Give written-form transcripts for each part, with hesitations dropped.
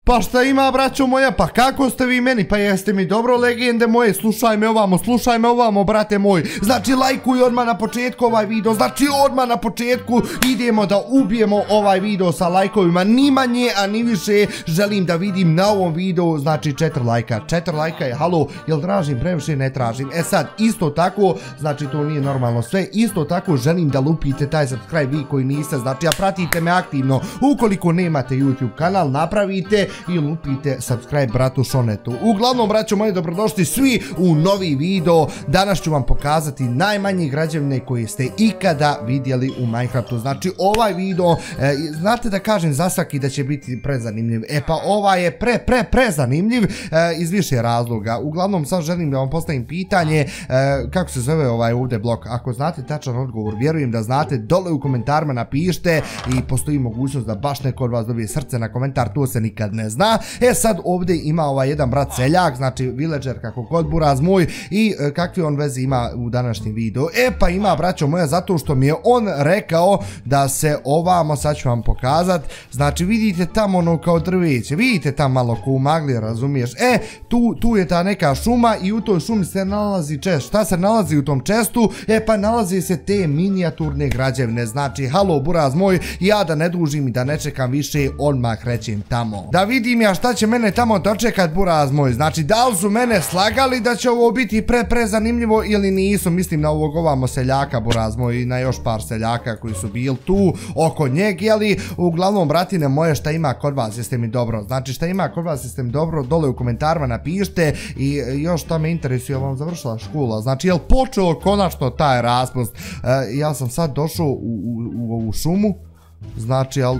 Pa šta ima, braćo moja, pa kako ste vi meni, pa jeste mi dobro, legende moje, slušaj me ovamo, brate moj, znači lajkuj odmah na početku ovaj video, znači odmah na početku idemo da ubijemo ovaj video sa lajkovima, ni manje, a ni više, želim da vidim na ovom videu, znači 4 lajka je, halo, jel tražim previše, ne tražim, sad, isto tako, znači to nije normalno sve, isto tako želim da lupite taj subscribe vi koji niste, znači, a pratite me aktivno, ukoliko nemate YouTube kanal, napravite i lupite subscribe bratu Šonetu. Uglavnom, braćo moji, dobrodošli svi u novi video. Danas ću vam pokazati najmanje građevine koje ste ikada vidjeli u Minecraftu. Znači, ovaj video, znate da kažem za svaki da će biti prezanimljiv. Pa ovaj je prezanimljiv iz više razloga. Uglavnom, sad želim da vam postavim pitanje kako se zove ovaj ovdje blok. Ako znate tačan odgovor, vjerujem da znate, dole u komentarima napišite i postoji mogućnost da baš neko od vas dobije srce na komentar, to se nikad ne zna. Sad ovdje ima ovaj jedan brat seljak, znači villager kako god buraz moj, i kakve on veze ima u današnjem videu. Pa ima, braćo moja, zato što mi je on rekao da se ovamo, sad ću vam pokazat, znači vidite tamo ono kao drveće, vidite tamo malo ko u magli, razumiješ, tu je ta neka šuma i u toj šumi se nalazi čest. Šta se nalazi u tom čestu? Pa nalazi se te minijaturne građevine, znači halo buraz moj, ja da ne dužim i da ne čekam više, odmah krećem tamo. Da vidim ja šta će mene tamo dočekat, buraz moj, znači da li su mene slagali da će ovo biti prezanimljivo ili nisu, mislim na ovog ovamo seljaka, buraz moj, i na još par seljaka koji su bili tu oko njeg, jeli, uglavnom, bratine moje, šta ima kod vas, jeste mi dobro, znači šta ima kod vas, jeste mi dobro, dole u komentarima napišite, i još šta me interesuje, vam završila škola, znači jel počeo konačno taj raspust, ja sam sad došao u ovu šumu, znači, jel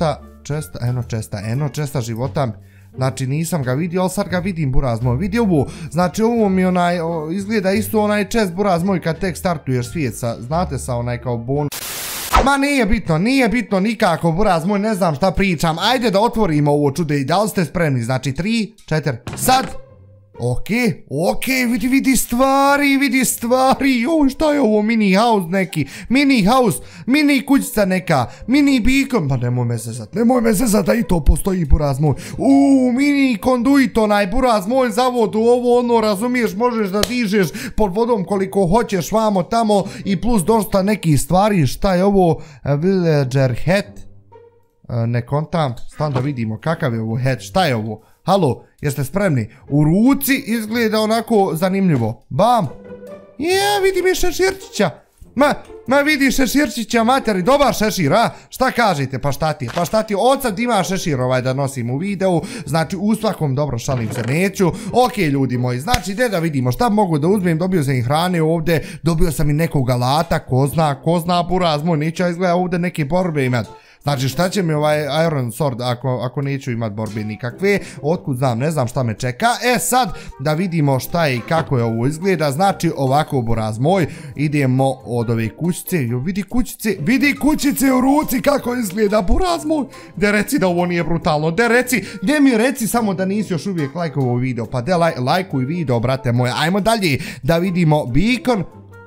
česta života, znači nisam ga vidio, ali sad ga vidim, buraz moj, vidi ovo, znači ovo mi onaj, izgleda isto onaj čest, buraz moj, kad tek startuješ svijet sa, znate, sa onaj kao bonus. Ma nije bitno nikako, buraz moj, ne znam šta pričam, ajde da otvorimo ovo čudo i da li ste spremni, znači 3, 4, sad! Ok, vidi stvari, joj, šta je ovo, mini house neki, mini kućica neka, mini beacon, pa nemoj me zezat da i to postoji, buraz moj, mini konduit onaj, buraz moj, za vodu, ovo ono, razumiješ, možeš da dižeš pod vodom koliko hoćeš, vamo tamo, i plus dosta nekih stvari, šta je ovo, villager hat, ne kontam, stan da vidimo kakav je ovo hat, šta je ovo. Halo, jeste spremni? U ruci izgleda onako zanimljivo. Bam! Vidim je šeširčića. Ma vidi šeširčića, materi, dobar šešir, a? Šta kažete? Pa šta ti? Od sad ima šešir ovaj da nosim u videu, znači u svakom, dobro, šalim se, neću. Ok, ljudi moji, znači gdje da vidimo, šta mogu da uzmem, dobio sam i hrane ovdje, dobio sam i nekog alata, ko zna, buraz moj, neću izgleda ovdje neke borbe imat. Znači šta će mi ovaj Iron Sword ako neću imat borbe nikakve, otkud znam, ne znam šta me čeka. Sad da vidimo šta je i kako je ovo izgleda, znači ovako, buraz moj, idemo od ove kućice, vidi kućice u ruci kako izgleda, buraz moj, de reci da ovo nije brutalno, de mi reci samo da nisi još uvijek lajkovao video, pa de lajkuj video, brate moje, ajmo dalje da vidimo beacon,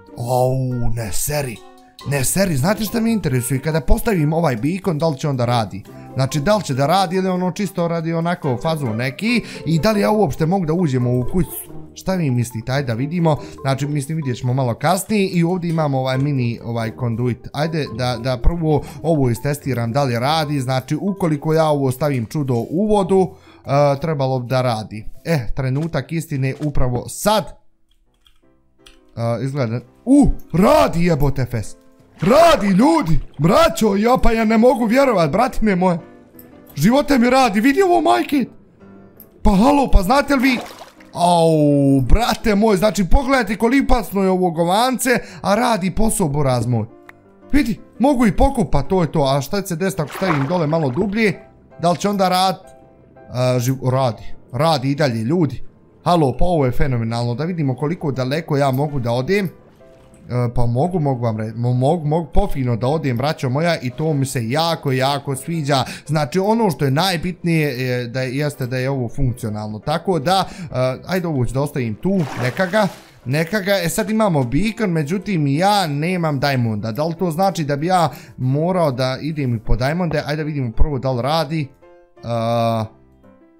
ne seri, znate šta mi interesuje, kada postavim ovaj beacon, da li će onda radi? Znači, da li će da radi ili ono čisto radi onako fazu neki, i da li ja uopšte mogu da uđemo u kućicu? Šta vi mislite? Ajde da vidimo, znači mislim vidjet ćemo malo kasnije, i ovdje imamo ovaj mini conduit, ajde da prvo ovo istestiram da li radi, znači ukoliko ja ovo stavim čudo u vodu, trebalo da radi. Trenutak istine upravo sad, izgleda, radi jebote fest. Radi, ljudi, braćo, ja ne mogu vjerovat, bratine moje, živote mi radi, vidi ovo, majke, pa halo, pa znate li vi, brate moj, znači pogledajte koliko pasno je ovo govance, a radi posao, buraz moj, vidi, mogu i pokupat, to je to, a šta će se desiti ako stavim dole malo dublje, da li će onda radi i dalje, ljudi, halo, pa ovo je fenomenalno, da vidimo koliko daleko ja mogu da odem. Pa mogu vam reći, mogu pofino da odem, braćo moja, i to mi se jako sviđa, znači ono što je najbitnije jeste da je ovo funkcionalno, tako da, ajde ovo ću da ostavim tu, neka ga, sad imamo beacon, međutim ja nemam diamonda, da li to znači da bi ja morao da idem i po diamonde, ajde da vidimo prvo da li radi,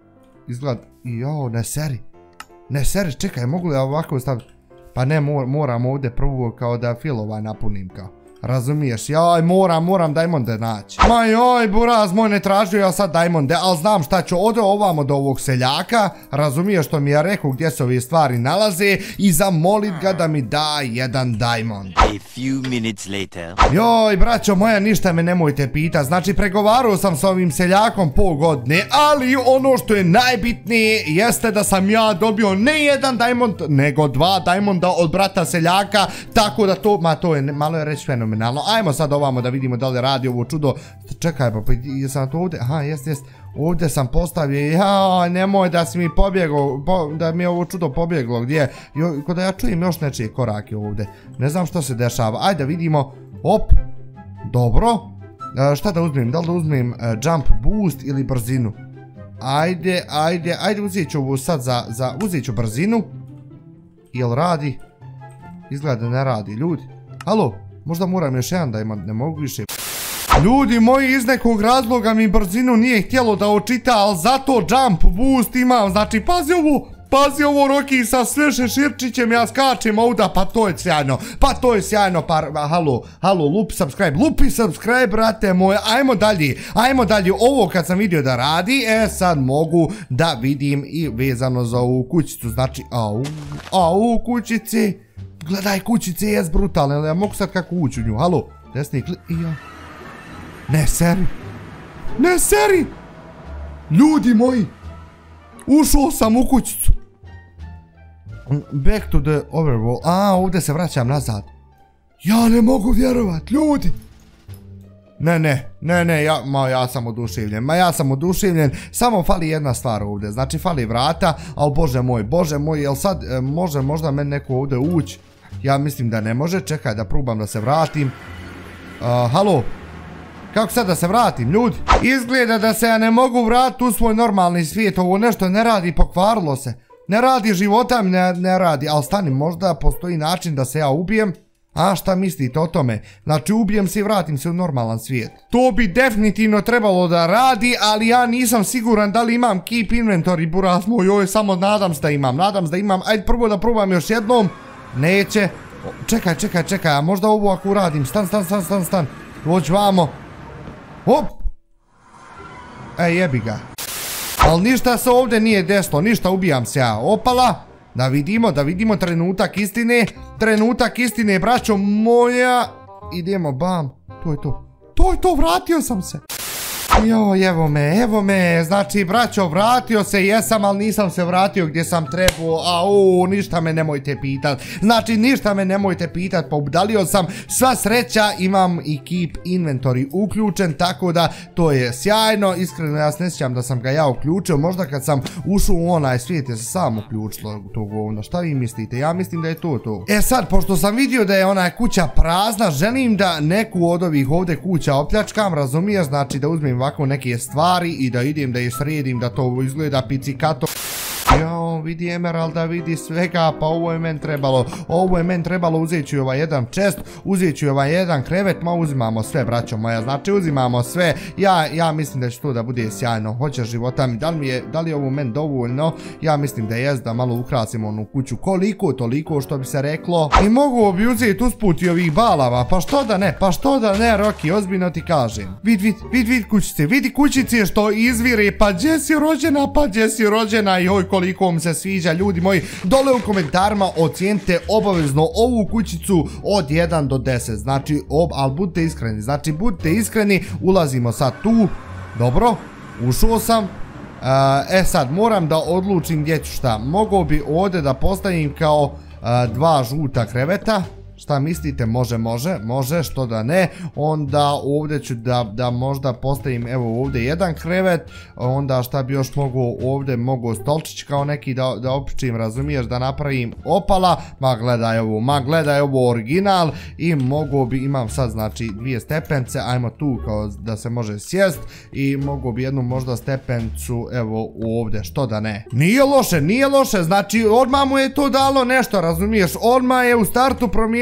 izgleda, jao, ne seri, čekaj, mogu li ovako staviti, pa ne, moram ovdje prvo kao da filova napunim kao. Razumiješ, jaj, moram Diamonde naći. Ma joj, buraz moj, ne tražio ja sad Diamonde, ali znam šta ću, ode ovamo do ovog seljaka, razumiješ što mi je rekao gdje se ove stvari nalaze i zamolit ga da mi da jedan Diamond. A few minutes later. Joj, braćo moja, ništa me nemojte pitat, znači pregovarao sam s ovim seljakom pol godine, ali ono što je najbitnije jeste da sam ja dobio ne jedan Diamond, nego 2 Diamonda od brata seljaka, tako da to je, malo je reći fenomenalno. Ajmo sad ovamo da vidimo da li radi ovo čudo. Čekaj, pa jesam to ovdje, aha, jest, ovdje sam postavio, jao, nemoj da si mi pobjegao, da mi je ovo čudo pobjeglo, gdje, kod da ja čujem još nečije korake ovdje, ne znam što se dešava, ajde da vidimo, op, dobro, šta da uzmem, da li da uzmem jump boost ili brzinu, ajde, uzet ću ovo sad uzet ću brzinu, jel radi, izgleda da ne radi, ljudi, halo, možda moram još jedan da imam, ne mogu više. Ljudi moji, iz nekog razloga mi brzinu nije htjelo da očita, ali zato jump boost imam, znači pazi ovo Rocky sa sve šeširčićem, ja skačem ovdje, pa to je sjajno, halo, lupi subscribe, brate moje, ajmo dalje, ovo kad sam vidio da radi, sad mogu da vidim i vezano za ovu kućicu, znači, au, kućici, gledaj kućice, jes brutalne, ali ja mogu sad kako ući u nju, halo, desni klik, i ja. Ne seri! Ljudi moji! Ušao sam u kućicu! Back to the overworld. Ovdje se vraćam nazad. Ja ne mogu vjerovat, ljudi! Ne, ja sam oduševljen, samo fali jedna stvar ovdje, znači fali vrata, ali bože moj, jel sad može možda meni neko ovdje ući? Ja mislim da ne može, čekaj da probam da se vratim. Halo? Kako sad da se vratim, ljudi? Izgleda da se ja ne mogu vratiti u svoj normalni svijet, ovo nešto ne radi, pokvarilo se. Ne radi, života mi ne radi, ali stani, možda postoji način da se ja ubijem? Šta mislite o tome? Znači ubijem se i vratim se u normalan svijet. To bi definitivno trebalo da radi, ali ja nisam siguran da li imam keep inventory, buraz moj, joj, samo nadam se da imam, ajde prvo da probam još jednom. Neće. Čekaj, a možda ovo ako uradim, stan. Dođi vamo. Hop! Jebi ga. Ali ništa se ovdje nije desilo, ništa, ubijam se ja. Opala, da vidimo trenutak istine, braćo moja. Idemo, bam, to je to, vratio sam se. Joj, evo me, znači braćo, vratio se jesam, ali nisam se vratio gdje sam trebao, ništa me nemojte pitat, pa udalio sam, sva sreća, imam i keep inventory uključen, tako da to je sjajno, iskreno ja se ne sjećam da sam ga ja uključio, možda kad sam ušao u onaj svijet je se sam uključilo to govno, šta vi mislite, ja mislim da je to. Sad, pošto sam vidio da je ona kuća prazna, želim da neku od ovih ovdje kuća opljačkam, razumiješ, znači da uzmem ovako neke stvari i da idem da je sredim, da to izgleda pizzicato. Jao, vidi Emeralda, vidi svega, pa ovo je men trebalo, uzet ću ovaj jedan chest, uzet ću ovaj jedan krevet, ma uzimamo sve, braćo moja, znači uzimamo sve, ja mislim da će to da bude sjajno, hoćeš života mi, da li je ovo men dovoljno, ja mislim da jest, da malo ukrasimo onu kuću, koliko toliko što bi se reklo, i mogu bi uzeti usput i ovih balava, pa što da ne, Rocky, ozbiljno ti kažem, vidi kućice što izvire, pa gdje si rođena, joj, koliko mi se sviđa, ljudi moji, dole u komentarima ocijenite obavezno ovu kućicu od 1 do 10, znači, ali budite iskreni, ulazimo sad tu, dobro, ušao sam, sad moram da odlučim gdje ću šta, mogao bi ovdje da postavim kao 2 žuta kreveta, šta mislite, može, što da ne, onda ovdje ću da možda postavim, evo ovdje jedan krevet, onda šta bi još ovdje mogu stolčić kao neki da opičim, razumiješ, da napravim opala, ma gledaj ovo original, i imam sad znači 2 stepence, ajmo tu kao da se može sjest, i mogu bi jednu možda stepencu, evo ovdje, što da ne. Nije loše, znači odmah mu je to dalo nešto, razumiješ, odmah je u startu promijenio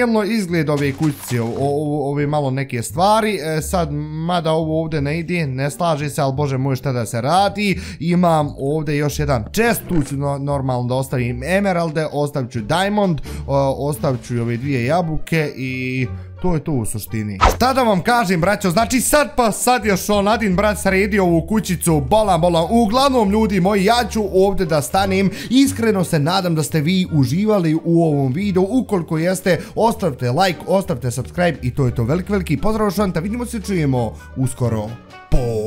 promijenilo izgled ove kućice, ove malo neke stvari. Sad, mada ovo ovdje ne ide, ne slaže se, ali bože moj šta da se radi. Imam ovdje još jedan chest, tu ću normalno da ostavim emeralde, ostavit ću diamond, ostavit ću ove 2 jabuke i... to je to u suštini. Šta da vam kažem, braćo, znači sad je Nadin brat sredio ovu kućicu, bolam. Uglavnom, ljudi moji, ja ću ovdje da stanem. Iskreno se nadam da ste vi uživali u ovom videu. Ukoliko jeste, ostavite like, ostavite subscribe i to je to. Veliki pozdrav, vidimo se, čujemo uskoro.